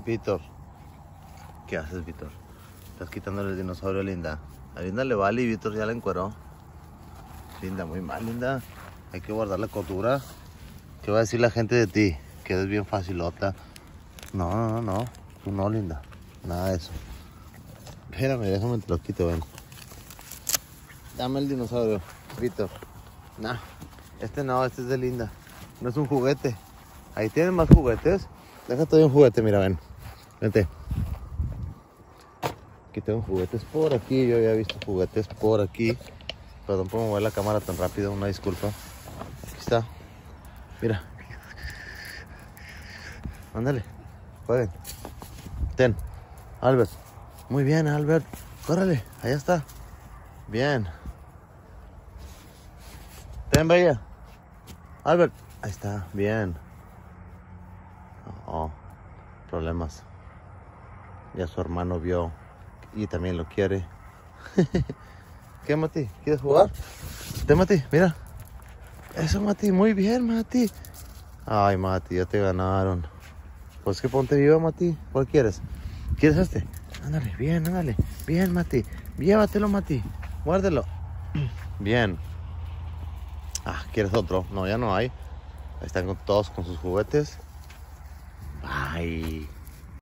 Víctor, ¿qué haces, Víctor? Estás quitándole el dinosaurio a Linda. A Linda le vale y Víctor ya la encueró. Linda, muy mal, Linda. Hay que guardar la cordura. ¿Qué va a decir la gente de ti? Que eres bien facilota. No. Tú no, Linda. Nada de eso. Espérame, déjame te lo quito, ven. Dame el dinosaurio, Víctor. Nah, este es de Linda. No es un juguete. Ahí tienen más juguetes. Déjate de un juguete, mira, ven. Vente. Aquí tengo juguetes por aquí. Yo había visto juguetes por aquí. Perdón por mover la cámara tan rápido, una disculpa. Aquí está. Mira. Ándale. Jueguen. Ten. Albert. Muy bien, Albert. Córrele. Allá está. Bien. Ten, Bella. Albert. Ahí está. Bien. Oh, problemas. Ya su hermano vio y también lo quiere. ¿Qué, Mati? ¿Quieres jugar? Ten, Mati, mira. Eso, Mati, muy bien, Mati. Ay, Mati, ya te ganaron. Pues que ponte viva, Mati. ¿Cuál quieres? ¿Quieres este? Ándale, bien, ándale. Bien, Mati. Llévatelo, Mati. Guárdelo. Bien. Ah, ¿quieres otro? No, ya no hay. Ahí están todos con sus juguetes. Ay.